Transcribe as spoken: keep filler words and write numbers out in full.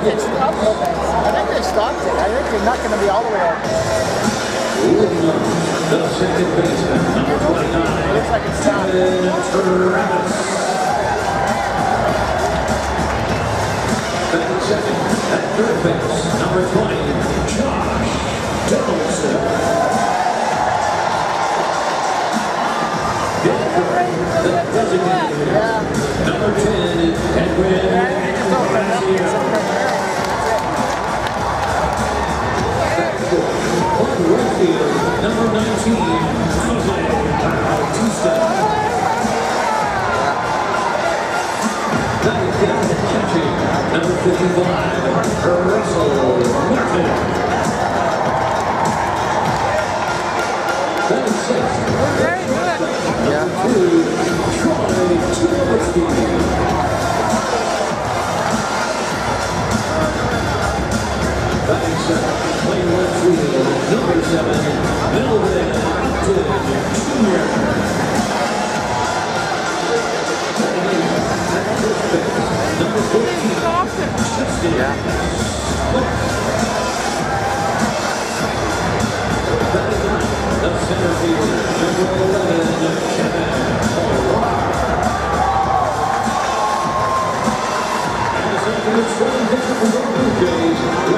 It's up a little bit. I think they stopped it. I think they're not going to be all the way open. The second baseman, number twenty-nine. It looks like it's stopped. Travis. Back in second, at third base, number twenty, Josh Donaldson. The designated hitter, Yeah. number ten, Edwin Garcia. On right field, number nineteen, Jose Bautista. Batting down and catching, number fifty-five, Russell Martin. Batting sixth, Very good. number two, Troy Tulowitzki. Batting seventh, playing left field, number seven, Melvin Upton Junior Batting eighth, at first base, number fourteen, Justin Smith. Batting ninth, the center fielder, number eleven, Kevin O'Rourke. And the second and starting pitcher for the Blue Jays,